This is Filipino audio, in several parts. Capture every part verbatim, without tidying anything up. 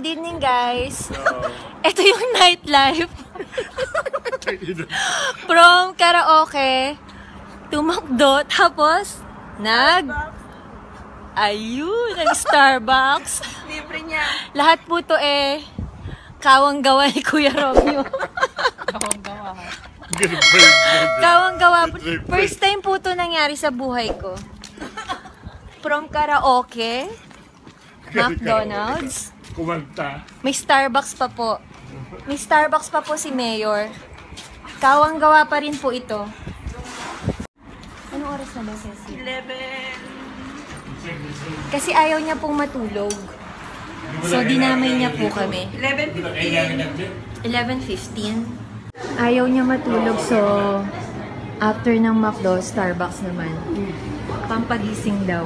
good evening guys. Ito yung nightlife. From karaoke to McDo, tapos nag ayun, nag Starbucks. Libre niya. Lahat po to eh kawang-gawa ni Kuya Romeo. Kawang-gawa. Kawang-gawa. First time po to nangyari sa buhay ko. From karaoke, McDonald's, kumanta. may Starbucks pa po. May Starbucks pa po si Mayor. Kawang-gawa pa rin po ito. Anong oras na ba, Ceci? eleven. Kasi ayaw niya pong matulog. So, dinamay niya po kami. eleven fifteen. eleven fifteen. Ayaw niya matulog, so after ng McDo, Starbucks naman. Pampagising daw.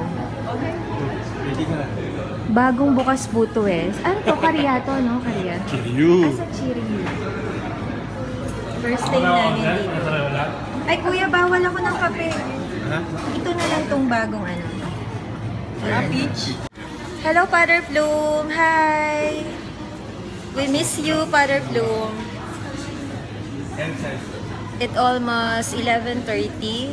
Bagong bukas po to eh. Ano to? Kariya to, no? Kariya. Chiriyu. Asa Chiriyu. First time namin dito. Ay, kuya, bawal ako ng kape. Ito na lang tong bagong ano. Ah, peach. Hello, Father Bloom. Hi. We miss you, Father Bloom. It almost eleven thirty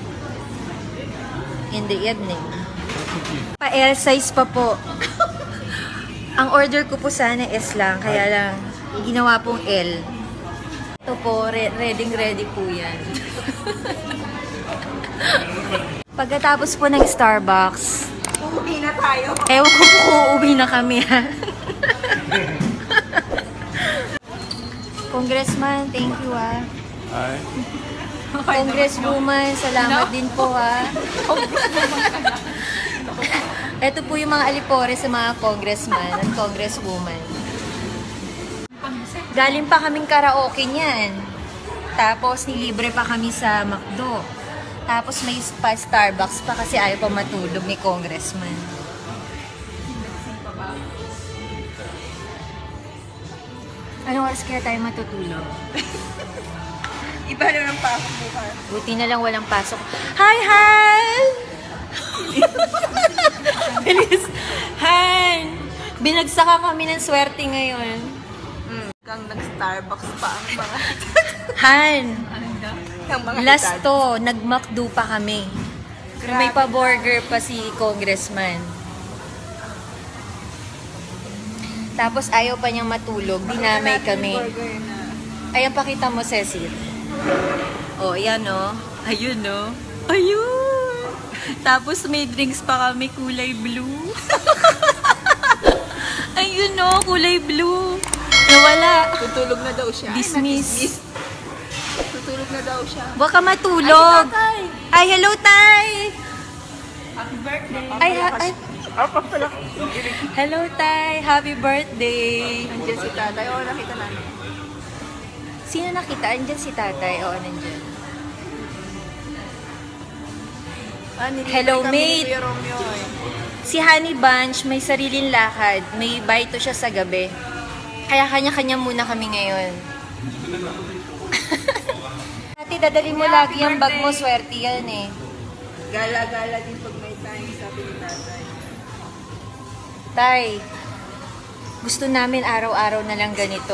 in the evening. Pa L size pa po. Ang order ko po sana S lang, kaya lang ginawa pong L. Ito po, re ready ready po yan. Pagkatapos po ng Starbucks, Uuwi na tayo. ewan ko po kung uuwi na kami ha. Congressman, thank you ha. Ay. Congresswoman, salamat din po ha. Ito po yung mga alipore sa mga congressman at congresswoman. Galing pa kaming karaoke niyan. Tapos nilibre pa kami sa McDo. Tapos may pa Starbucks pa kasi ayaw pa matulog ni congressman. Anong oras kaya tayo matutulog? Iba na ng pasok bukas. Buti na lang walang pasok. Hi, Han! Bilis. Han! Binagsaka kami ng swerte ngayon. Hmm. Kang nag-Starbucks pa ang mga... Han! Ang mga Last edad. to, nag-McDo pa kami. May pa-burger pa si congressman. Tapos ayaw pa niyang matulog. Dinamay kami. Burger na. Ayan, pakita mo, Cecil. Oh, ayan, oh. Ayun, oh. Ayun! Tapos may drinks pa kami, kulay blue. Ayun, oh, kulay blue. Nawala. Tutulog na daw siya. Dismiss. Tutulog na daw siya. Baka matulog. Ay, Ay, hello, Tay! happy birthday. Ay, ha ay. Apa pala? Hello, Tay! Happy birthday! Nandiyan si tatay. Oo, nakita namin. Sino nakita? Andyan si tatay. Oo, nandyan. Ah, nilipay Hello, kami mate. ni Kuya Romeo eh. Si Honey Bunch, may sariling lakad. May baito siya sa gabi. Kaya kanya-kanya muna kami ngayon. Ate, dadali mo lagi ang bag mo. Swerte yan eh. Gala-gala din pag may time, sabi ni tatay. Tay, gusto namin araw-araw na lang ganito.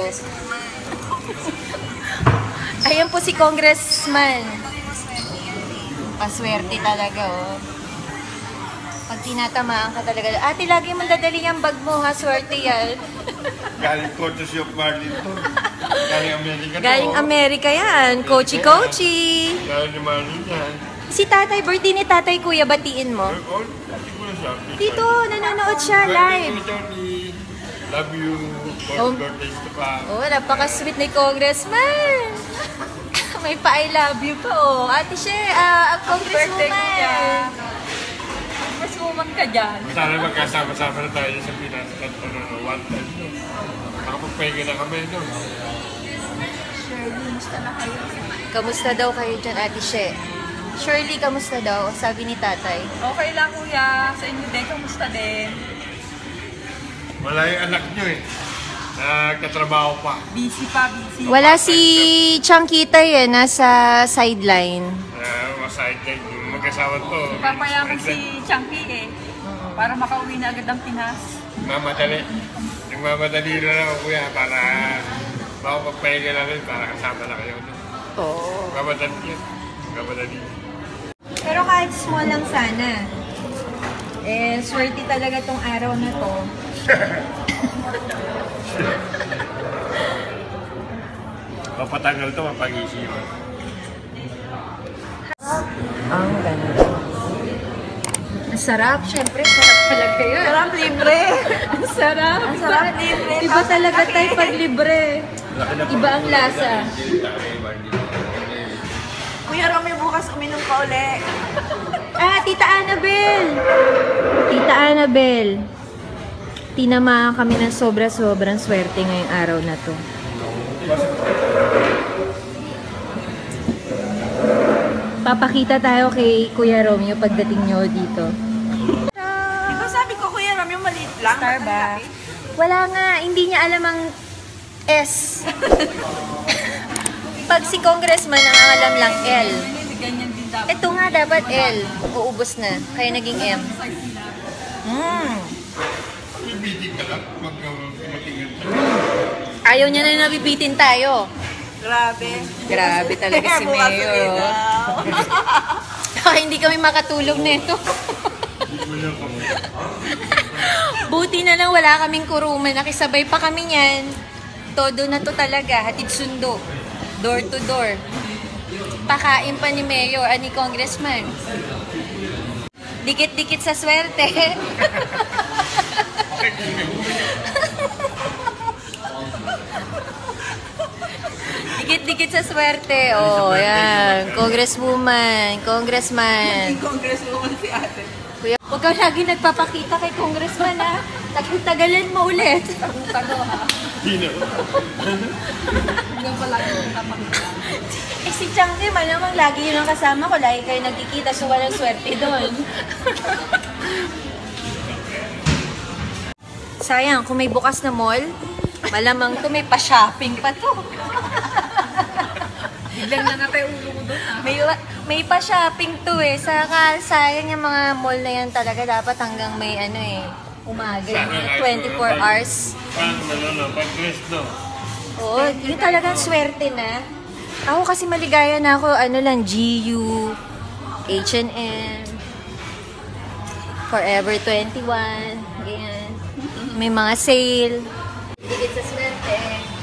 Ayan po si Congressman. Paswerte talaga, oh. Pag tinatamaan ka talaga. Ate, lagi mong dadali ang bag mo, ha? Swerte yan. Galing courtesy of Marlin to. Galing Amerika to. Galing Amerika yan. Kochi-kochi. Galing ni Marlin yan. Si tatay, birthday ni tatay, kuya, batiin mo. Oh, dati ko na siya. Dito, nanonood siya live. Love you. Oh. Birthdays ka pa. Oh, napaka-sweet ni Congressman. May pa-I love you pa, oh. Ate She, ah, uh, Congresswoman. Congresswoman ka dyan. Sana magkasama-sama na tayo sa Pinas. At ano, no, one time. No? Nakapagpahinga na kami, no? Shirley, musta na kayo? Kamusta daw kayo dyan, Ate She? Shirley, kamusta daw? Sabi ni tatay. Okay lang, kuya. Sa inyo din, kamusta din? Wala yung anak nyo eh. Nagkatrabaho pa. Busy pa, busy. Wala si Changkitay eh, nasa sideline. Uh, Masahid na yung mag-asawa to. Papayaman si Changki eh. Para makauwi na agad ang Pinas. Mamadali. Yung Nagmamadali na lang ako kuya para makapagpahinga na rin para kasama na kayo. Oo. Oh. Nagmamadali yan. Nagmamadali. Pero kahit small lang sana. Eh, swerte talaga tong araw na to. Papatanggal to, mapag-isipan. Ang ganda. Ang sarap. Siyempre, sarap talaga yun. Sarap libre. Ang sarap. Ang sarap libre. Iba talaga tayo pag libre. Iba ang lasa. Kuya Romeo, bukas uminom ka uli. Ah, Tita Annabel! Tita Annabel. Tinamaan kami ng sobra-sobrang swerte ngayong araw na to. Papakita tayo kay Kuya Romeo pagdating nyo dito. Di ba sabi ko, Kuya Romeo, maliit lang? Starbucks. Wala nga, hindi niya alam ang S. Pag si congressman, ang alam lang L. Ito nga dapat L. Uubos na. Kaya naging M. Mm. Bibitin ka lang, magkatingin ka. Ayaw niya na nabibitin tayo. Grabe. Grabe talaga si Bukas Mayor. ulit daw. Kaya hindi kami makatulog nito. Buti na lang wala kaming kuruman. Nakisabay pa kami niyan. Todo na to talaga. Hatid sundo. Door to door. Pakain pa ni Mayor, ani Congressman. Dikit-dikit sa swerte. Dikit-dikit sa swerte. Oh, yan. Congresswoman, congressman. Congresswoman si ate. Kuya, huwag ka lagi nagpapakita kay congressman, ha? Tag-tagalan mo ulit. Tago, ha? Hindi na. Hindi pa lagi napakita. Eh, si Changke, malamang lagi yun ang kasama ko. Lagi kayo nagkikita, so walang swerte doon. Sayang, kung may bukas na mall, malamang to may pa-shopping pa to. Biglang na nga tayo ulo mo doon, ha? May, may pa-shopping to eh. Saka, sayang yung mga mall na yan talaga. Dapat hanggang may ano eh, umaga. twenty-four hours. Paano ba no? Pag-dress no? Oo, yun talagang swerte na. Ako kasi maligaya na ako, ano lang, G U, H and M, Forever twenty-one, ganyan. May mga sale. Dikit sa swerte.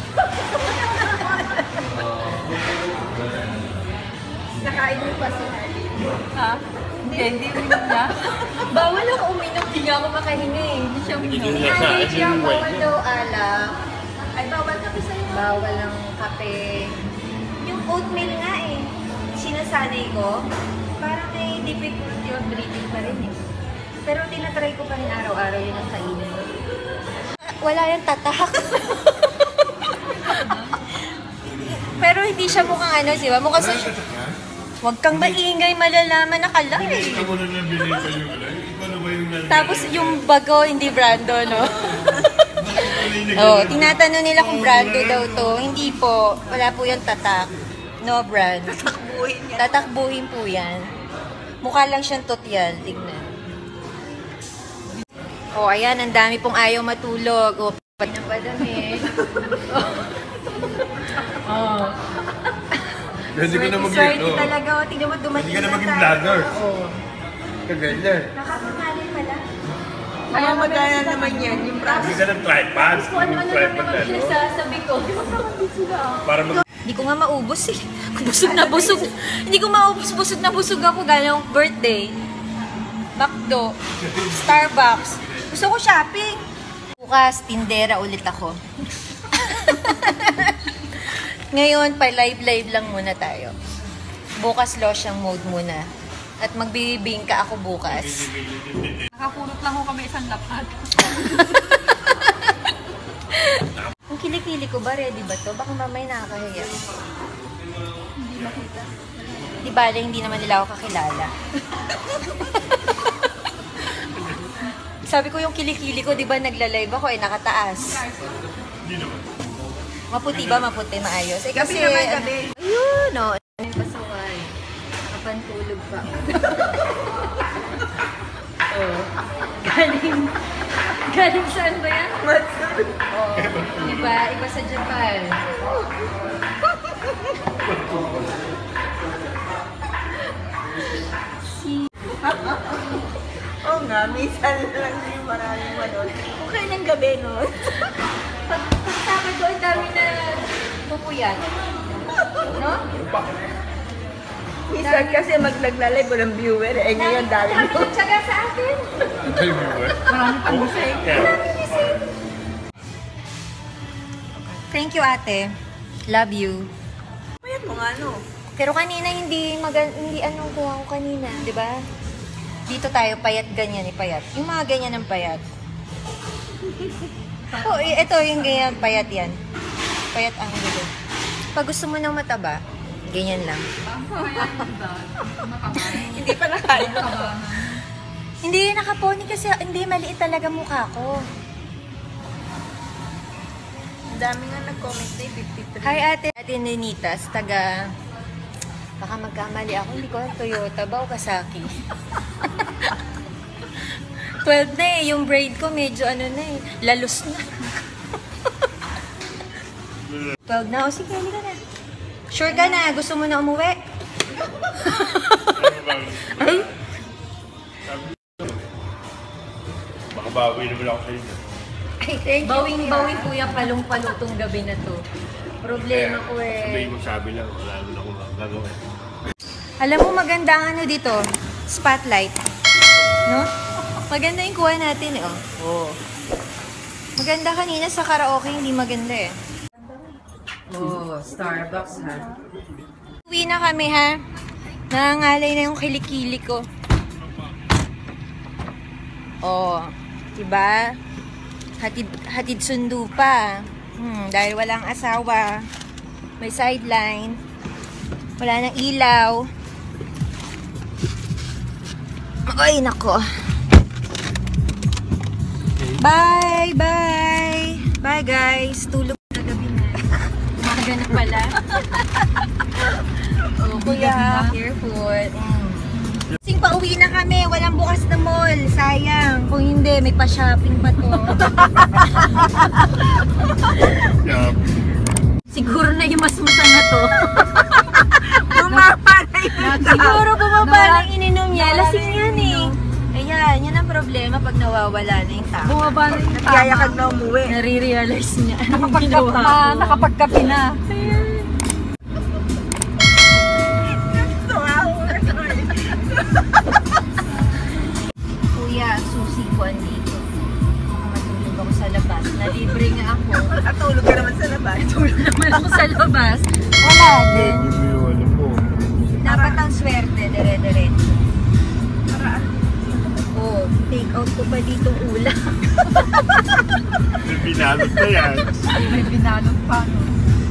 Nakain mo pa si Harley. Ha? Hindi, hindi uminom niya. Bawal ako uminom, hindi nga ako makahinga eh. Hindi siya uminom. Hindi niya sa Ay, akin siya, yung bawal white. daw alak. Ay, bawal kape sa'yo. Bawal ang kape. Yung oatmeal nga eh. Sinasanay ko. Parang may difficulty of breathing pa rin eh. Pero tinatry ko pa rin araw-araw yun ang kainin. Wala yung tatak. Pero hindi siya mukhang ano, di ba? Mukhang sa... Huwag kang maingay, malalaman na kalay. Ikaw mo na nabili pa yung ano? Ikaw na ba yung nabili? Tapos yung bago, hindi brando, no? Oh, tinatanong nila kung brando daw to. Hindi po. Wala po yung tatak. No brand. Tatakbuhin niya. Tatakbuhin po yan. Mukha lang siyang totyal. Tignan. Oh, ayan. Ang dami pong ayaw matulog. Oh, pat na pa dami. Oh. Hindi ka na mag-iit. Swerte talaga. Oh, tignan mo, dumating Hindi ka na na maging tayo. vlogger. Oh. Kaganyan. Nakapangalan pala. Kaya magana naman yan. Yung Hindi process. ka ng tripod. Kung ano-ano Yung lang tripod naman na, no? sinasabi ko. Para mag... Hindi ko nga maubos eh. Busog na busog. Hindi ko maubos. Busog na busog ako galang birthday. McDo. Starbucks. Gusto ko shopping. Bukas, tindera ulit ako. Ngayon, pa live-live lang muna tayo. Bukas, losyang mode muna. At magbibingka ako bukas. Nakapulot lang ko kami isang lapad. Ang kilikili ko ba, ready ba to? Baka mamay nakakahiya. Hindi makita. Di bale, hindi naman nila ako kakilala. Sabi ko yung kilikili ko, di ba nagla-live ako, eh nakataas. Hindi naman. Maputi ba? Maputi, maayos. Eh, Gabi kasi, naman, ano- gabi. Ayun, no. Ano yung pasaway? Nakapantulog pa. oh. Galing, Galing saan ba yan? Oo. Iba, iba sa Japan. Oo nga, minsan lang yung maraming manood. Okay ng gabi nun. Pag pagtama ko, ang dami na pupuyat. No? Minsan kasi maglaglalay walang viewer. Eh ngayon dami Dami mo. ng tsaga sa atin. Ay, viewer. Marami pang musik. Thank you, ate. Love you. Payat mo nga no. Pero kanina hindi magan hindi anong kuha ko kanina, 'di ba? Dito tayo payat ganyan ni payat. Yung mga ganyan ng payat. Oh, i- ito yung ganyan payat yan. Payat ang gulo. Pag gusto mo ng mataba, ganyan lang. Hindi pa nakain. Hindi nakaponi kasi hindi maliit talaga mukha ko. Ang dami nga nag-comment na fifty-three. Hi ate, ate Nenitas, taga baka magkamali ako, hindi ko alam, Toyota ba o Kawasaki? twelve na eh, yung braid ko medyo ano na eh, lalos na. twelve na, o sige, halika na. Sure ka na, gusto mo na umuwi? Ay, Baka bawi naman ako sa inyo. ay thank you. Bawing-bawi kuya, palong-palo tong gabi na to. Problema ko eh. Sabihin mo sabi lang, wala naman ako gagawin. Alam mo, maganda ang ano dito, spotlight. No? Maganda yung kuha natin eh, oh. Oo. Maganda kanina sa karaoke, hindi maganda eh. Oh, Starbucks ha. Uwi na kami ha. Nangangalay na yung kilikili ko. Oh, diba? Hatid, hatid sundo pa. Hmm, dahil walang asawa. May sideline. Wala nang ilaw. Ay, nako. Bye, bye. Bye, guys. Tulog na gabi na. Umaga na pala. Oh, kuya, careful. Mm. Sing pauwi na kami. Walang bukas na mall. Sayang. Kung hindi, may pa-shopping pa to. Yeah. Siguro na yung masmusan na to. Bumaba na yun. Siguro bumaba lang ininom niya. Lasing yan eh. Ayan, yan ang problema pag nawawala na yung tao. Bumaba na yung Yayakag na umuwi. Nare-realize niya anong ginawa ko. Nakapagkapi na. Kuya, susi ko andito. Matulog ako sa labas. Nalibre nga ako. Natulog ka naman sa labas. Tulog naman ako sa labas. Wala din. Hindi mo alam mo. Dapat ang swerte, dire-diretso. Paraan. Oh, take out ko pa ditong ulam. May binalot na yan. May binalot pa. No?